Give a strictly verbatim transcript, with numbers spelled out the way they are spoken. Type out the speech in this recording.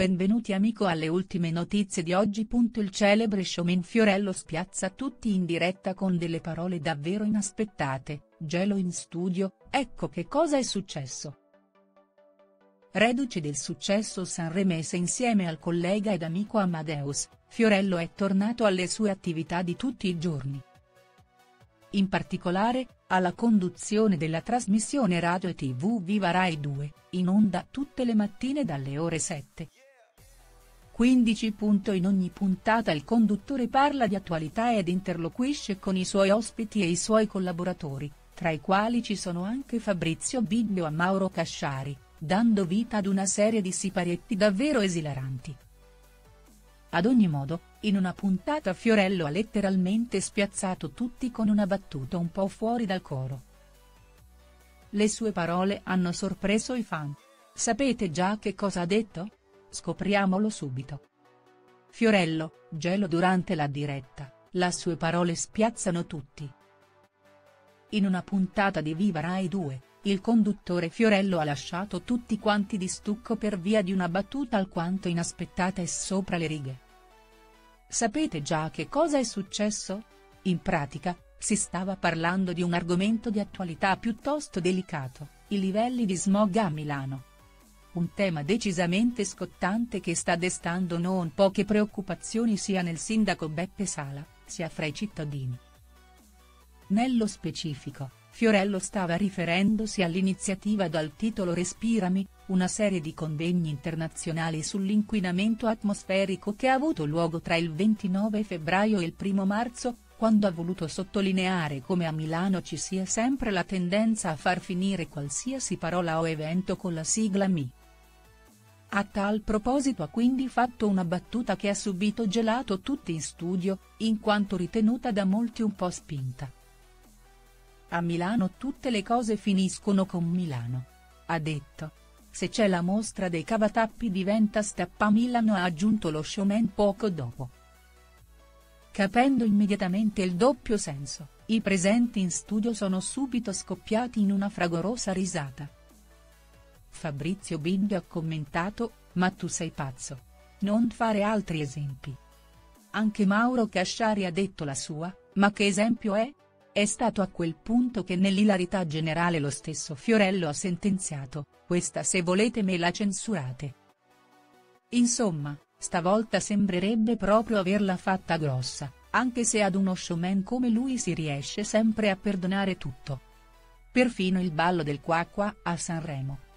benvenuti amico alle ultime notizie di oggi. Il celebre showman Fiorello spiazza tutti in diretta con delle parole davvero inaspettate, gelo in studio, ecco che cosa è successo. Reduce del successo sanremese insieme al collega ed amico Amadeus, Fiorello è tornato alle sue attività di tutti i giorni. In particolare, alla conduzione della trasmissione radio e tv Viva Rai due, in onda tutte le mattine dalle ore sette e quindici. In ogni puntata il conduttore parla di attualità ed interloquisce con i suoi ospiti e i suoi collaboratori, tra i quali ci sono anche Fabrizio Biglio e Mauro Casciari, dando vita ad una serie di siparietti davvero esilaranti. Ad ogni modo, in una puntata Fiorello ha letteralmente spiazzato tutti con una battuta un po' fuori dal coro. Le sue parole hanno sorpreso i fan. Sapete già che cosa ha detto? Scopriamolo subito. Fiorello, gelo durante la diretta, le sue parole spiazzano tutti. In una puntata di Viva Rai due, il conduttore Fiorello ha lasciato tutti quanti di stucco per via di una battuta alquanto inaspettata e sopra le righe. Sapete già che cosa è successo? In pratica, si stava parlando di un argomento di attualità piuttosto delicato, i livelli di smog a Milano. Un tema decisamente scottante che sta destando non poche preoccupazioni sia nel sindaco Beppe Sala, sia fra i cittadini. Nello specifico, Fiorello stava riferendosi all'iniziativa dal titolo Respirami, una serie di convegni internazionali sull'inquinamento atmosferico che ha avuto luogo tra il ventinove febbraio e il primo marzo, quando ha voluto sottolineare come a Milano ci sia sempre la tendenza a far finire qualsiasi parola o evento con la sigla M I. A tal proposito ha quindi fatto una battuta che ha subito gelato tutti in studio, in quanto ritenuta da molti un po' spinta. A Milano tutte le cose finiscono con Milano. Ha detto. Se c'è la mostra dei cavatappi diventa Stappa Milano, ha aggiunto lo showman poco dopo. Capendo immediatamente il doppio senso, i presenti in studio sono subito scoppiati in una fragorosa risata. Fabrizio Biglio ha commentato, ma tu sei pazzo. Non fare altri esempi. Anche Mauro Casciari ha detto la sua, ma che esempio è? È stato a quel punto che nell'ilarità generale lo stesso Fiorello ha sentenziato, questa se volete me la censurate. Insomma, stavolta sembrerebbe proprio averla fatta grossa, anche se ad uno showman come lui si riesce sempre a perdonare tutto. Perfino il ballo del qua qua a Sanremo.